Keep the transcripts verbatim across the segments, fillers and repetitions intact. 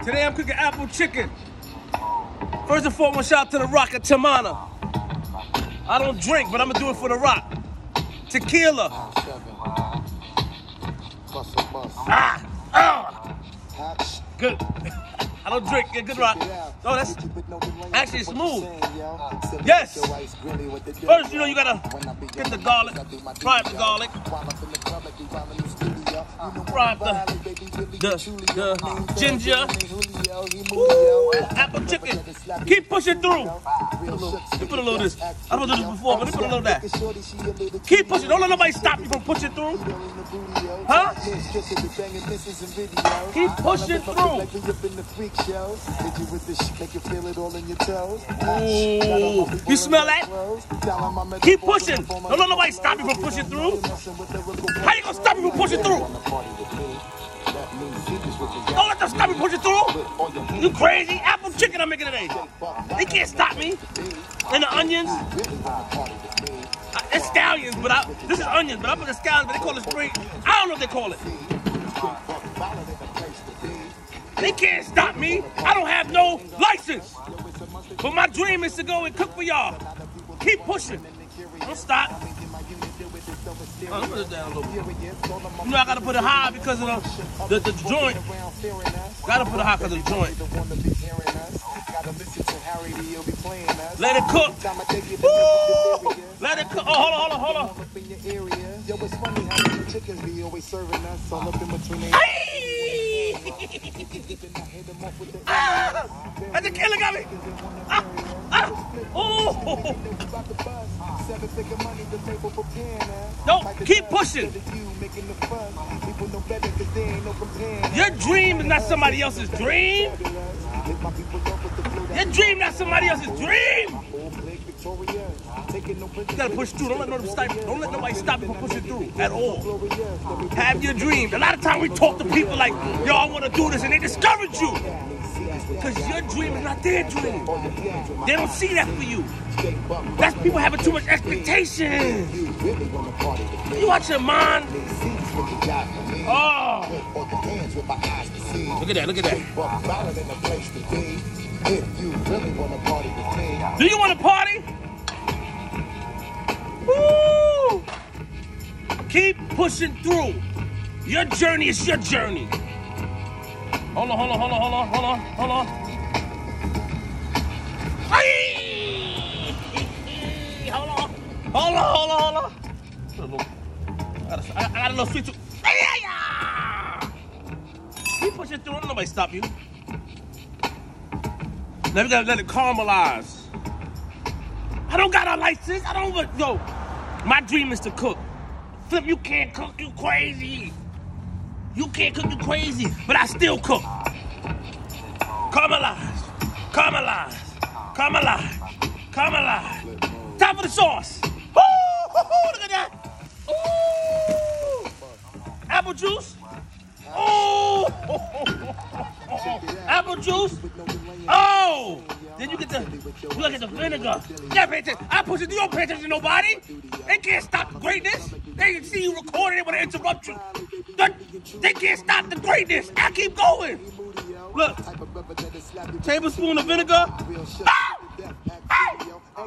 Today I'm cooking apple chicken. First and foremost, shout out to the Rock of Tamana. I don't drink, but I'm gonna do it for the Rock. Tequila. Ah, ah. Good. I don't drink. Yeah, good Rock. Oh, that's actually smooth. Yes. First, you know, you gotta get the garlic, fry up the garlic, fry up the, the, the ginger. Ooh, apple chicken. Keep pushing through. Let me put a little of this. I don't do this before, but let me put a little of that. Keep pushing. Don't let nobody stop you from pushing through. Huh? Keep pushing through. Ooh. You smell that? Keep pushing. Don't let nobody stop you from pushing through. How you gonna stop me from pushing through? Don't let them stop me pushing through. You crazy? Apple chicken I'm making today. They can't stop me. And the onions. It's scallions, but I, this is onions, but I put the scallions, but they call it spring. I don't know what they call it. They can't stop me. I don't have no license. But my dream is to go and cook for y'all. Keep pushing. Don't stop. Oh, let me put it down a little bit. You know I gotta put it high because of the, the, the joint. Gotta put it high because of the joint. Let it cook. Woo! Let it cook. Oh, hold on, hold on, hold on. Hey! Ah! And the killer got me. Ah! Ah! Oh! Don't keep pushing. Your dream is not somebody else's dream. Your dream not somebody else's dream. You gotta push through. Don't let nobody stop. Don't let nobody stop you from pushing through at all. Have your dream. A lot of times we talk to people like, yo, I want to do this, and they discourage you. Because your dream is not their dream. They don't see that for you. That's people having too much expectation. You watch your mind. Oh. Look at that, look at that. Do you want to party? Woo! Keep pushing through. Your journey is your journey. Hold on, hold on, hold on, hold on, hold on, hold on. Hey! Hold on. Hold on, hold on, hold on. I got a, I got a little sweet too. Keep pushing through. Don't nobody stop you. Now we gotta let it caramelize. I don't got a license. I don't even, yo. My dream is to cook. Flip, you can't cook. You crazy. You can't cook, you crazy, but I still cook. Caramelize, caramelize, caramelize, caramelize. Time for the sauce. Ooh, look at that. Ooh. Apple juice. Ooh. Apple juice. Oh. Then you get the, you gotta get the vinegar. Yeah, pay attention. I push it. You don't pay attention to nobody. They can't stop the greatness. They can see you recording. They want to interrupt you. They can't stop the greatness. I keep going. Look. Tablespoon of vinegar. Ah! Ah!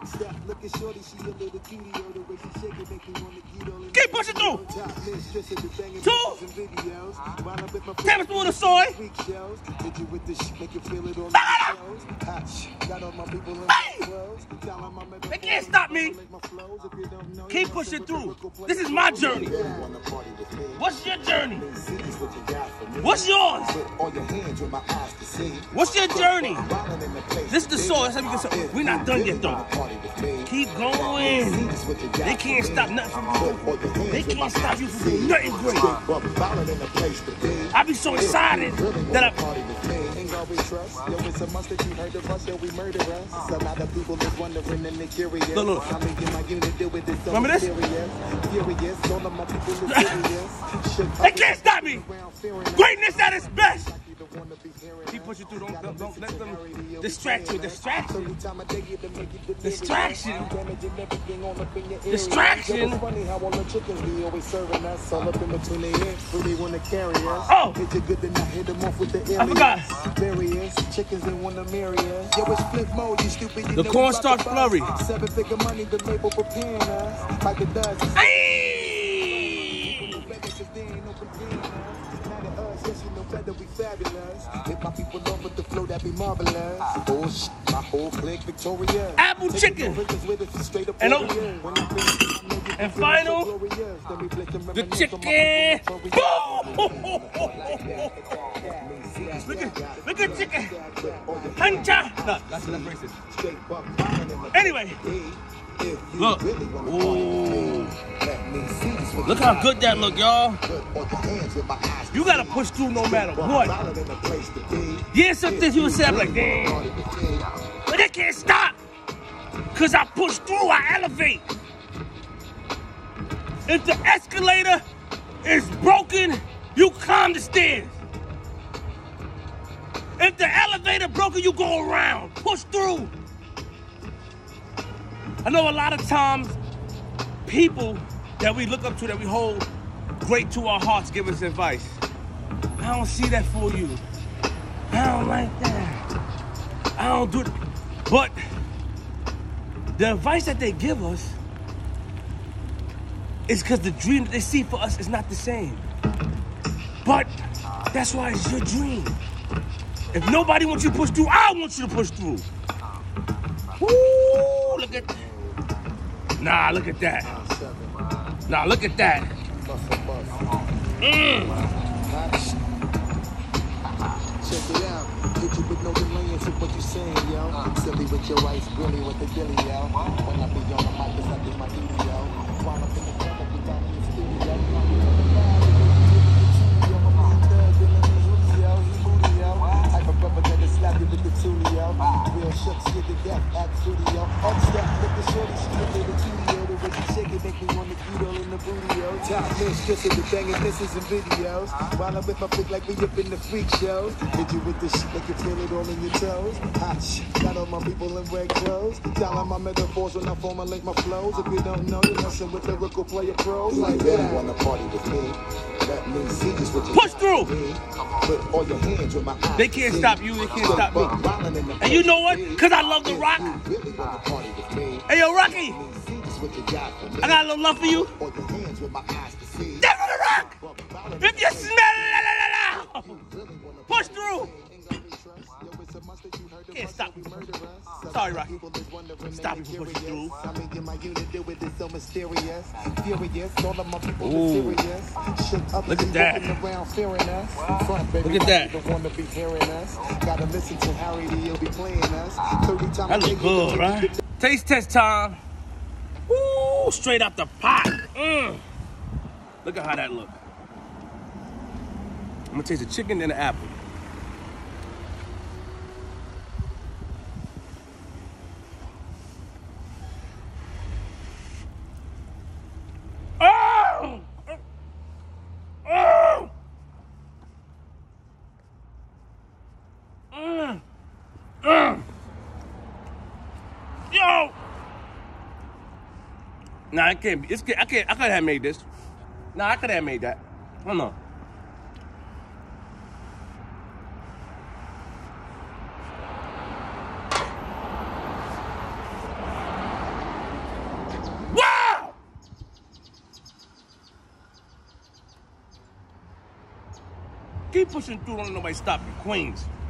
Keep pushing through. Two. Tablespoon of soy. Ah! Hey! They can't stop me. Keep pushing through. This is my journey. What's your journey? What's yours? What's your journey? This is the soul. That's how you get some. We're not done yet, though. Keep going. They can't stop nothing from you. They can't stop you from doing nothing great. I be so excited that I. Look, look. Remember this? They can't stop me. Greatness at its best. Keep pushing through. Don't, don't, don't let them distract you. Distraction. Distraction. Distraction. Funny how all the chickens be always serving us all up in between their ears. Really want to carry us. Oh, it's good to not hit them off with the aliens. I forgot. Various chickens they want to marry us. Yo, it's flip mode. You stupid. You the cornstarch flurry. Seven figure money, the label preparing us like it does. Hey! That we fabulous. Hit my people up with the flow that be marvelous. Oh shit, my whole clique victorious. Apple chicken. And, oh, and final, the chicken. Look at, look at chicken. Huncha. No, that's that's racist. Anyway, look. Ooh. Look how good that look, y'all. You gotta push through no matter what. Yeah, some things you would say, I'm like, damn. But they can't stop. Cause I push through, I elevate. If the escalator is broken, you climb the stairs. If the elevator broken, you go around. Push through. I know a lot of times people that we look up to, that we hold great to our hearts, give us advice. I don't see that for you. I don't like that. I don't do it. But the advice that they give us is because the dream that they see for us is not the same. But that's why it's your dream. If nobody wants you to push through, I want you to push through. Woo, look at that. Nah, look at that. Nah, look at that. Mm. Check it out. Hit you with no delay into what you saying, yo. Silly with your ice, really with the dilly, yo. When I be on the mic, it's like it's my duty, yo. While I'm in the club, I be down in the studio. Type of brother that is slappy with the tulio. Real shook, shit to death, act studio. Upstep, look the shorty, she look at the studio. The way she shake it, make me want to eat all in the booty, yo. Top mistress of the banging misses and videos. While I'm with my pick like we up in the freak shows. Hit you with the shit, make you feel it all in your toes. Hot shit, got all my people in red clothes. Dialing my metaphors when I formulate my flows. If you don't know, you're messing with the lyrical player pros. Like that. You wanna party with me? Let me see just what you push through. Put all your hands with my eyes. They can't stop you, they can't stop me. And you know what? Cause I love the rock. Hey yo, Rocky, I got a little love for you. That's the rock. If you smell it, push through. Can't stop me. Sorry, Rocky. Stop me from pushing through. Ooh. Look at that. Look at that. That look good, right? Taste test time. Woo! Straight out the pot. Mm. Look at how that look. I'm gonna taste the chicken and the apple. Oh! Oh! Mm. Mm. Yo! Nah, I can't. It's, I can't. I could have made this. Nah, I could have made that. Hold on. Wow! Keep pushing through. Don't let nobody stop you, Queens.